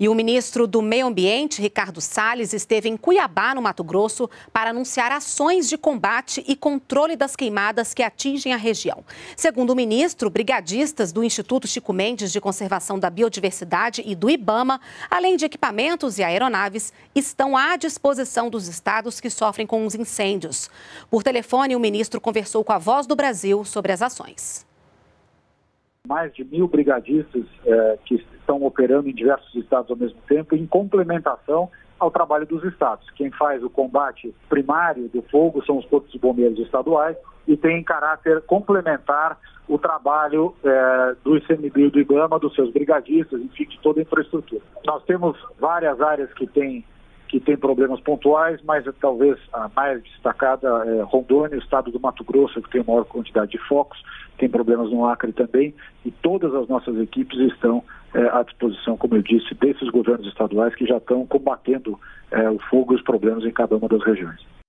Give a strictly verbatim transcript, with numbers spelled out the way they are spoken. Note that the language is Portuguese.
E o ministro do Meio Ambiente, Ricardo Salles, esteve em Cuiabá, no Mato Grosso, para anunciar ações de combate e controle das queimadas que atingem a região. Segundo o ministro, brigadistas do Instituto Chico Mendes de Conservação da Biodiversidade e do IBAMA, além de equipamentos e aeronaves, estão à disposição dos estados que sofrem com os incêndios. Por telefone, o ministro conversou com a Voz do Brasil sobre as ações. Mais de mil brigadistas eh, que estão operando em diversos estados ao mesmo tempo, em complementação ao trabalho dos estados. Quem faz o combate primário do fogo são os corpos de bombeiros estaduais e tem em caráter complementar o trabalho eh, do I C M B I e do IBAMA, dos seus brigadistas, enfim, de toda a infraestrutura. Nós temos várias áreas que têm que tem problemas pontuais, mas talvez a mais destacada é Rondônia, o estado do Mato Grosso, que tem a maior quantidade de focos, tem problemas no Acre também, e todas as nossas equipes estão é, à disposição, como eu disse, desses governos estaduais que já estão combatendo é, o fogo e os problemas em cada uma das regiões.